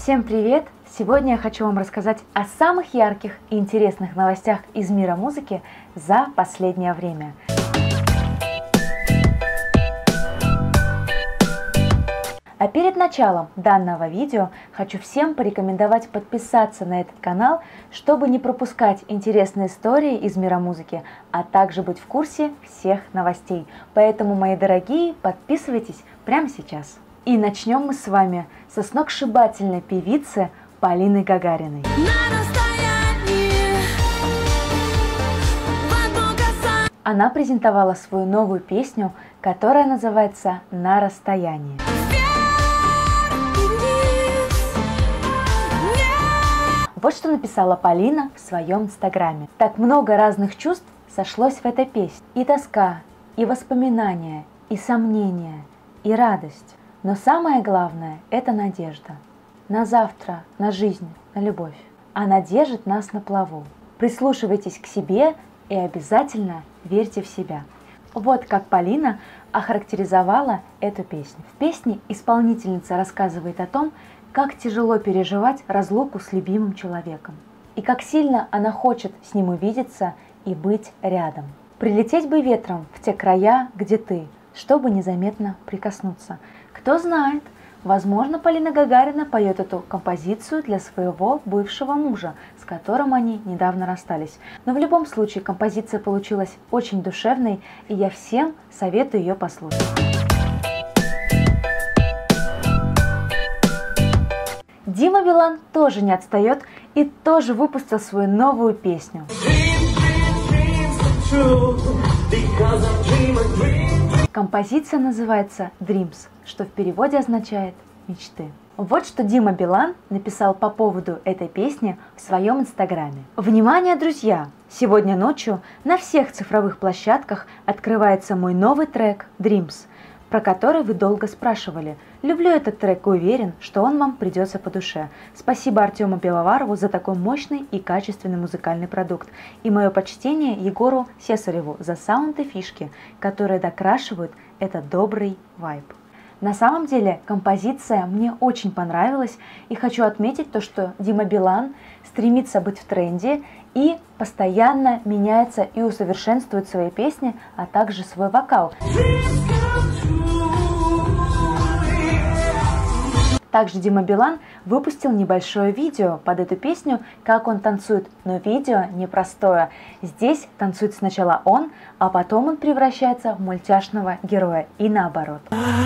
Всем привет! Сегодня я хочу вам рассказать о самых ярких и интересных новостях из мира музыки за последнее время. А перед началом данного видео хочу всем порекомендовать подписаться на этот канал, чтобы не пропускать интересные истории из мира музыки, а также быть в курсе всех новостей. Поэтому, мои дорогие, подписывайтесь прямо сейчас. И начнем мы с вами со сногсшибательной певицы Полины Гагариной. Она презентовала свою новую песню, которая называется «На расстоянии». Вот что написала Полина в своем инстаграме. Так много разных чувств сошлось в этой песне. И тоска, и воспоминания, и сомнения, и радость. Но самое главное – это надежда. На завтра, на жизнь, на любовь. Она держит нас на плаву. Прислушивайтесь к себе и обязательно верьте в себя. Вот как Полина охарактеризовала эту песню. В песне исполнительница рассказывает о том, как тяжело переживать разлуку с любимым человеком. И как сильно она хочет с ним увидеться и быть рядом. Прилететь бы ветром в те края, где ты, чтобы незаметно прикоснуться. Кто знает, возможно, Полина Гагарина поет эту композицию для своего бывшего мужа, с которым они недавно расстались. Но в любом случае композиция получилась очень душевной, и я всем советую ее послушать. Дима Билан тоже не отстает и тоже выпустил свою новую песню. Композиция называется «Dreams», что в переводе означает «мечты». Вот что Дима Билан написал по поводу этой песни в своем инстаграме. Внимание, друзья! Сегодня ночью на всех цифровых площадках открывается мой новый трек «Dreams», про который вы долго спрашивали. Люблю этот трек и уверен, что он вам придется по душе. Спасибо Артему Беловарову за такой мощный и качественный музыкальный продукт. И мое почтение Егору Сесареву за саунд и фишки, которые докрашивают этот добрый вайб. На самом деле композиция мне очень понравилась, и хочу отметить то, что Дима Билан стремится быть в тренде и постоянно меняется и усовершенствует свои песни, а также свой вокал. Также Дима Билан выпустил небольшое видео под эту песню, как он танцует, но видео непростое. Здесь танцует сначала он, а потом он превращается в мультяшного героя и наоборот.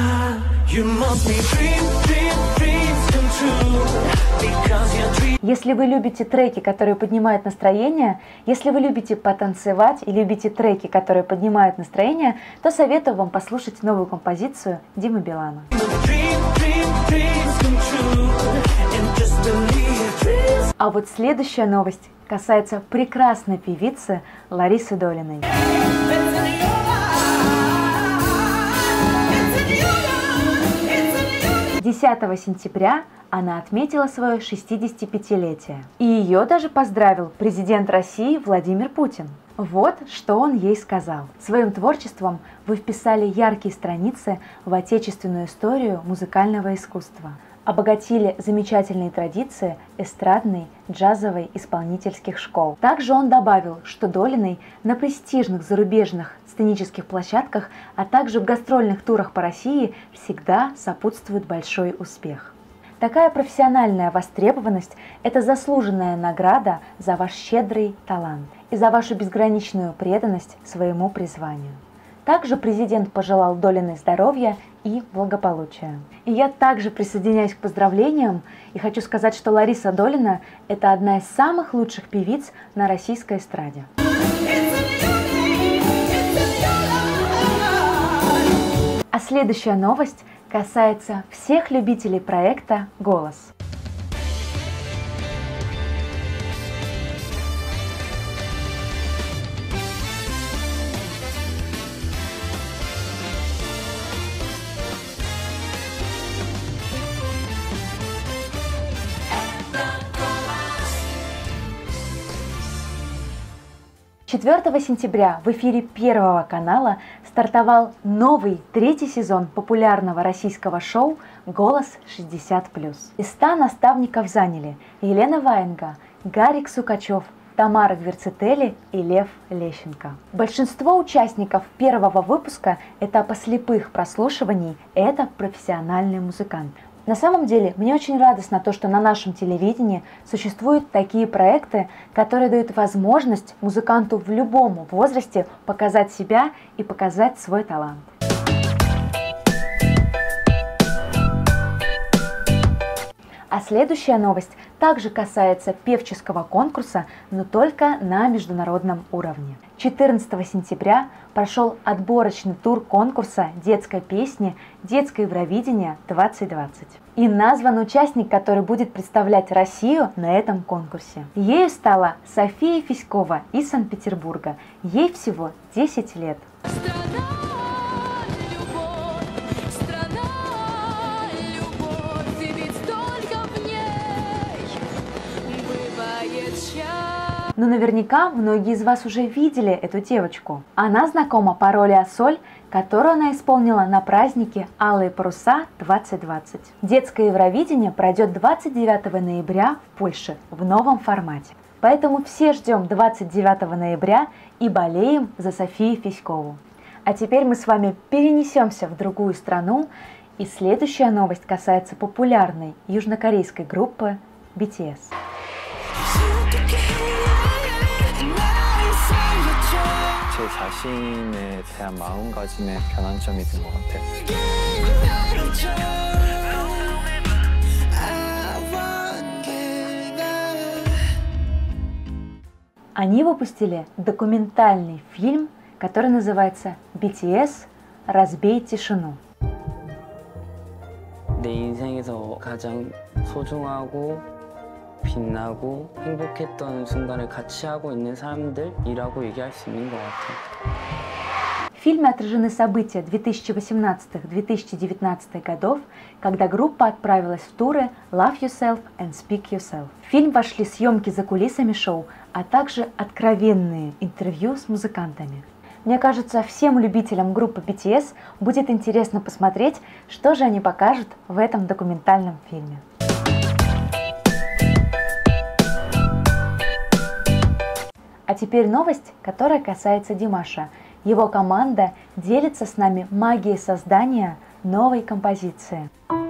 Если вы любите треки, которые поднимают настроение, если вы любите потанцевать и любите треки, которые поднимают настроение, то советую вам послушать новую композицию Димы Билана. А вот следующая новость касается прекрасной певицы Ларисы Долиной. 10 сентября она отметила свое 65-летие. И ее даже поздравил президент России Владимир Путин. Вот что он ей сказал. Своим творчеством вы вписали яркие страницы в отечественную историю музыкального искусства. Обогатили замечательные традиции эстрадной, джазовой, исполнительских школ. Также он добавил, что Долиной на престижных зарубежных сценических площадках, а также в гастрольных турах по России всегда сопутствует большой успех. Такая профессиональная востребованность – это заслуженная награда за ваш щедрый талант и за вашу безграничную преданность своему призванию. Также президент пожелал Долиной здоровья и благополучия. И я также присоединяюсь к поздравлениям и хочу сказать, что Лариса Долина – это одна из самых лучших певиц на российской эстраде. А следующая новость касается всех любителей проекта «Голос». «4 сентября в эфире Первого канала стартовал новый третий сезон популярного российского шоу «Голос 60+». Из 100 наставников заняли Елена Ваенга, Гарик Сукачев, Тамара Гверцетели и Лев Лещенко. Большинство участников первого выпуска этапа слепых прослушиваний – это профессиональные музыканты. На самом деле, мне очень радостно то, что на нашем телевидении существуют такие проекты, которые дают возможность музыканту в любом возрасте показать себя и показать свой талант. А следующая новость также касается певческого конкурса, но только на международном уровне. 14 сентября прошел отборочный тур конкурса детской песни «Детское Евровидение 2020». И назван участник, который будет представлять Россию на этом конкурсе. Ею стала София Фиськова из Санкт-Петербурга. Ей всего 10 лет. Но наверняка многие из вас уже видели эту девочку. Она знакома по роли Ассоль, которую она исполнила на празднике «Алые паруса 2020». Детское Евровидение пройдет 29 ноября в Польше в новом формате. Поэтому все ждем 29 ноября и болеем за Софию Фиськову. А теперь мы с вами перенесемся в другую страну, и следующая новость касается популярной южнокорейской группы BTS. 제 자신에 대한 마음가짐의 변환점이 된 것 같아요. Они выпустили документальный фильм, который называется BTS «Разбей тишину». 내 인생에서 가장 소중하고 빛나고 행복했던 순간을 같이 하고 있는 사람들이라고 얘기할 수 있는 것 같아요. В фильме отражены события 2018-2019 годов, когда группа отправилась в туры Love Yourself and Speak Yourself. В фильм вошли съемки за кулисами шоу, а также откровенные интервью с музыкантами. Мне кажется, всем любителям группы BTS будет интересно посмотреть, что же они покажут в этом документальном фильме. А теперь новость, которая касается Димаша. Его команда делится с нами магией создания новой композиции.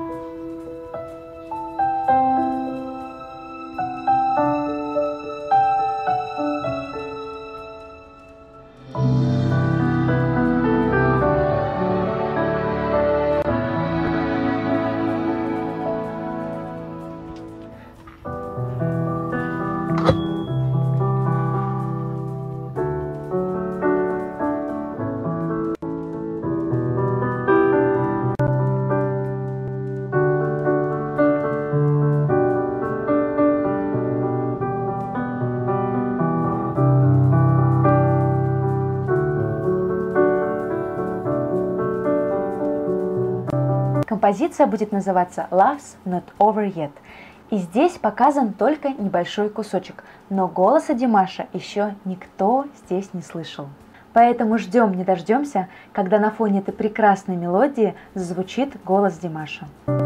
Композиция будет называться Love's Not Over Yet. И здесь показан только небольшой кусочек, но голоса Димаша еще никто здесь не слышал. Поэтому ждем не дождемся, когда на фоне этой прекрасной мелодии зазвучит голос Димаша.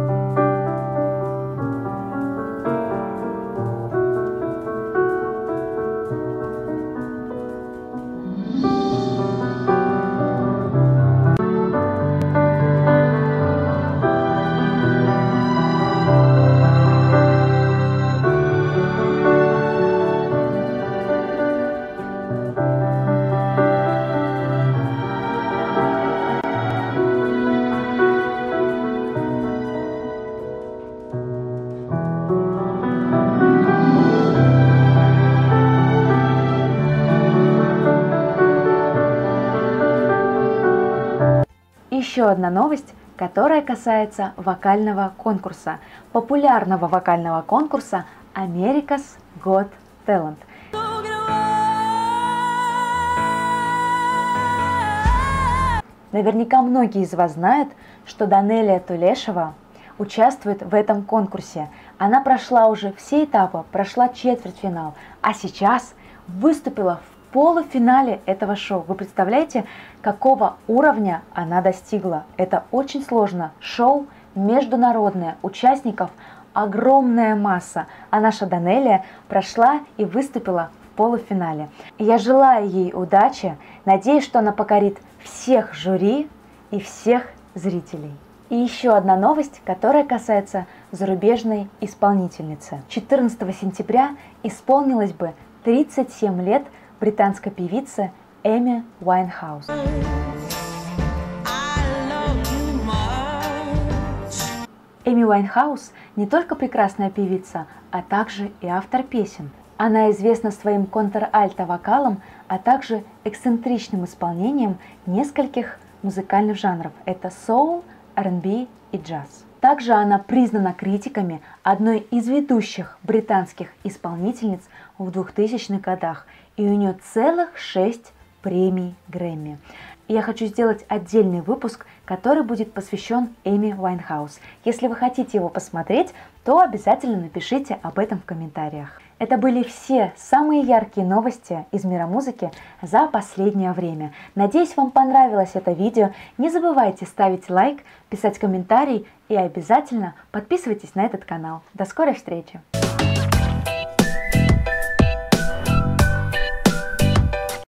Еще одна новость, которая касается вокального конкурса, популярного вокального конкурса America's Got Talent. Наверняка многие из вас знают, что Данелия Тулешева участвует в этом конкурсе. Она прошла уже все этапы, прошла четвертьфинал, а сейчас выступила в полуфинале этого шоу. Вы представляете, какого уровня она достигла? Это очень сложно. Шоу международное, участников огромная масса, а наша Данелия прошла и выступила в полуфинале. Я желаю ей удачи, надеюсь, что она покорит всех жюри и всех зрителей. И еще одна новость, которая касается зарубежной исполнительницы. 14 сентября исполнилось бы 37 лет британской певице Эми Уайнхаус. Эми Уайнхаус не только прекрасная певица, а также и автор песен. Она известна своим контральто-вокалом, а также эксцентричным исполнением нескольких музыкальных жанров. Это соул, R&B и джаз. Также она признана критиками одной из ведущих британских исполнительниц в 2000-х годах, и у нее целых 6 премий Грэмми. И я хочу сделать отдельный выпуск, который будет посвящен Эми Уайнхаус. Если вы хотите его посмотреть, то обязательно напишите об этом в комментариях. Это были все самые яркие новости из мира музыки за последнее время. Надеюсь, вам понравилось это видео. Не забывайте ставить лайк, писать комментарий и обязательно подписывайтесь на этот канал. До скорой встречи!